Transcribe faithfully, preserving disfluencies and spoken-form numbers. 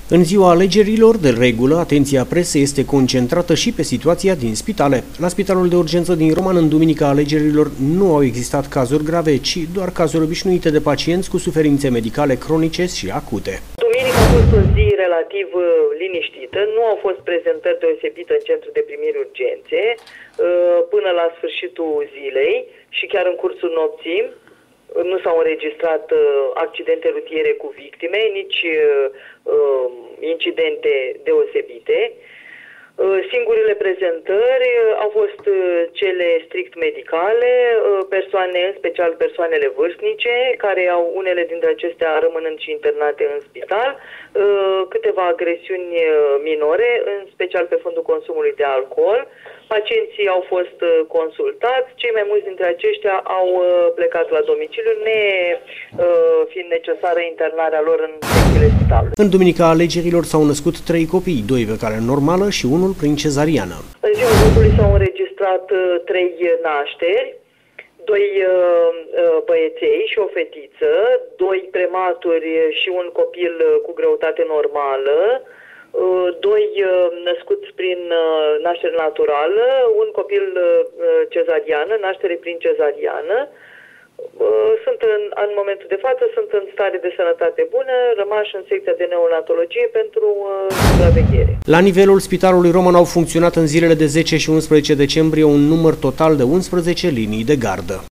În ziua alegerilor, de regulă, atenția presei este concentrată și pe situația din spitale. La Spitalul de Urgență din Roman, în duminica alegerilor, nu au existat cazuri grave, ci doar cazuri obișnuite de pacienți cu suferințe medicale cronice și acute. Duminica a fost o zi relativ liniștită, nu au fost prezentări deosebite în centru de primiri urgențe până la sfârșitul zilei și chiar în cursul nopții. Nu s-au înregistrat uh, accidente rutiere cu victime, nici uh, incidente deosebite. Uh, singurile prezentări uh, au fost uh, cele strict medicale, uh, persoane, în special persoanele vârstnice, care au unele dintre acestea rămânând și internate în spital, uh, câteva agresiuni uh, minore, în special pe fondul consumului de alcool. Pacienții au fost consultați, cei mai mulți dintre aceștia au plecat la domiciliu, ne fiind necesară internarea lor în secțiile spitalului. În duminica alegerilor s-au născut trei copii, doi pe cale normală și unul prin cezariană. În ziua votului s-au înregistrat trei nașteri, doi băieței și o fetiță, doi prematuri și un copil cu greutate normală, doi născuți prin naștere naturală, un copil cezariană, naștere prin cezariană. Sunt în, în momentul de față, sunt în stare de sănătate bună, rămași în secția de neonatologie pentru supraveghere. La nivelul Spitalului Roman au funcționat în zilele de zece și unsprezece decembrie un număr total de unsprezece linii de gardă.